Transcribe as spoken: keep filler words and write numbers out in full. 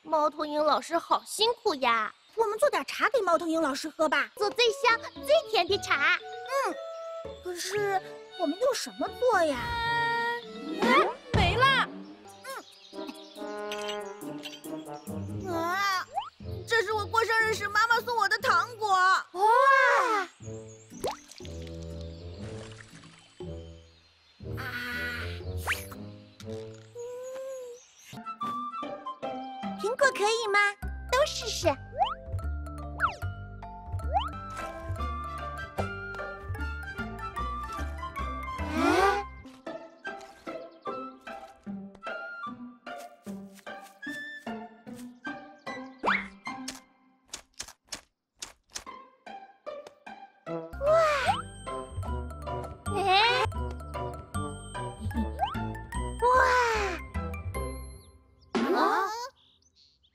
猫头鹰老师好辛苦呀！ 我们做点茶给猫头鹰老师喝吧， 做最香、最甜的茶。 嗯，可是我们用什么做呀？ 嗯，没了。 嗯，啊，这是我过生日时妈妈送我的糖果。 哇！ 啊，苹果可以吗？ 都试试。